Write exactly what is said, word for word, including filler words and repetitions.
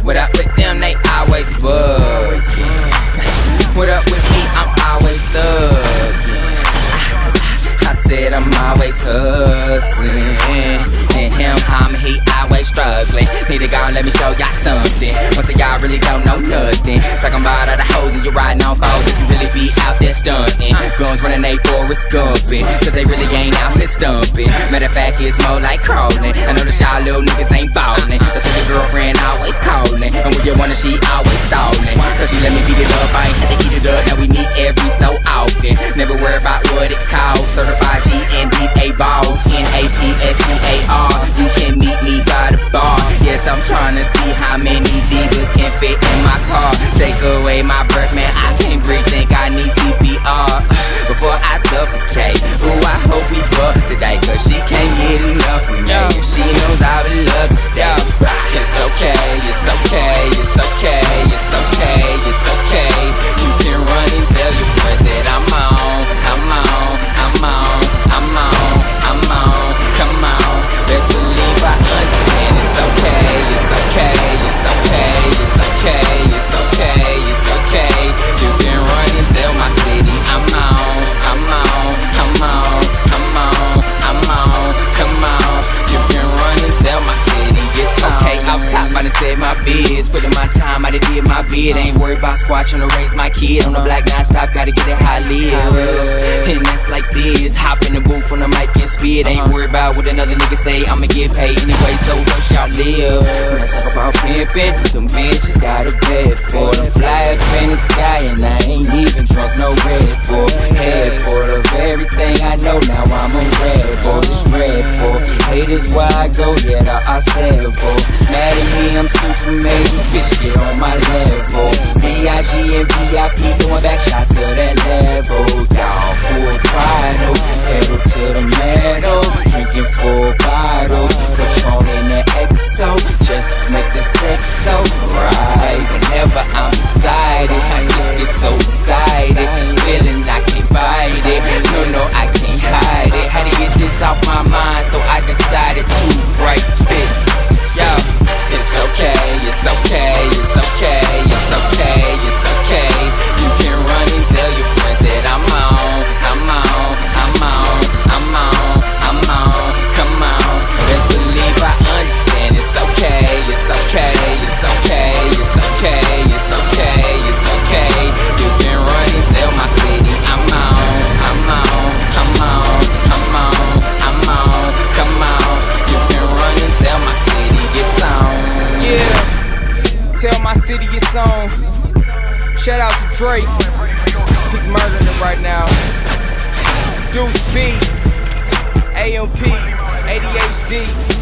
What up with them, they always buzz. What up with me, I'm always thugs. I said I'm always hustling. And him, I'm he always struggling. Need to go and let me show y'all something. Most of y'all really don't know nothing. Talking about all the hoes and you riding on foes, and you really be out there stunting. Guns running they Forrest Gumping, cause they really ain't out here stumping. Matter of fact, it's more like crawling. I know that y'all little niggas ain't ballin'. That's why your girlfriend always calling. And when you want her, she always stalling. Cause she let me beat it up, I ain't had to eat it up. Now we meet every so often. Never worry about what it costs. Certified G N D A boss, N A P S T A R. You can meet me by the bar. Yes, I'm trying to see how many divas can fit in my car. Take away my breath, man, I can't breathe. Think I need C P R before I suffocate. Ooh, I hope we fuck today, cause she can't get enough of me. And she knows I would love to stay. It's okay, it's okay, it's okay, it's okay, it's okay. You can run and tell your friends that I'm on, I'm on, I'm on, I'm on, I'm on. Come on, best believe I understand. It's okay, it's okay, it's okay, it's okay, it's okay, it's okay. You can run and tell my city I'm on, I'm on, I'm on, I'm on, I'm on. Come on, you can run and tell my city it's on. Okay, off top, I done said my biz. Put in my time, I done did my bid. Ain't worried about squad, tryna raise my kid. On the block non-stop, gotta get it how I live. And that's like this, hop in the booth on the mic and spit. Ain't worried about what another nigga say, I'ma get paid anyway, so rush y'all live. When I talk about pimpin', them bitches got a bed for them. Fly up in the sky and I ain't even drunk no Red Bull. Head full of everything I know, now I'm a Red Bull. It's Red Bull, haters where I go, yeah, I settle. Mad at me, I'm super major, bitch, get on my level. B I G and V I P doing back shots to that level. Y'all full throttle, pedal to the metal, drinking full bottles, Patron in the X O, just make the sex so right. Whenever I'm excited, I just get so excited. This feeling, I can't fight it. No, no, I can't hide it. Had to get this off my mind, so I decided to write this. Yo, it's okay, it's okay, it's okay, it's okay, it's okay. You can run and tell your friends that I'm on, I'm on, I'm on, I'm on, I'm on. Come on, best believe I understand. It's okay, it's okay, it's okay, it's okay, it's okay, it's okay. You can run and tell my city I'm on, I'm on, I'm on, I'm on, I'm on. Come on, you can run and tell my city it's on. Yeah, tell my city it's on. Shout out to Drake, he's murdering it right now. Deuce B, A M P, A D H D.